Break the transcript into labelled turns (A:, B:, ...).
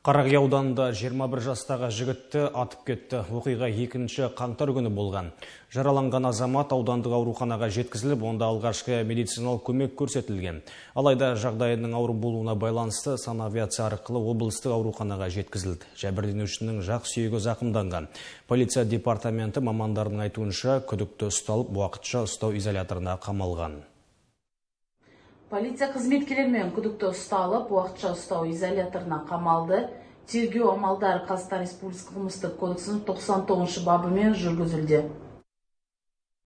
A: Қарақия ауданында 21 жастағы жігітті атып кетті. Оқиға 2 қаңтар күні болған. Жараланған азамат аудандық ауруханаға жеткізіліп, онда алғашқы медициналық көмек көрсетілген. Алайда жағдайының ауыр болуына байланысты санавиация арқылы облыстық ауруханаға жеткізілді. Жәбірленушінің жақ сүйегі зақымданған. Полиция департаменті мамандарының айтуынша күдікті ұсталып, уақытша ұстау изоляторына қамалған.
B: Полиция қызметкерлерімен күдікті ұсталып, уақытша ұстау изоляторына қамалды. Тергеу амалдары Қазақстан Республикасы қылмыстық кодексінің 99 бабымен жүргізілді.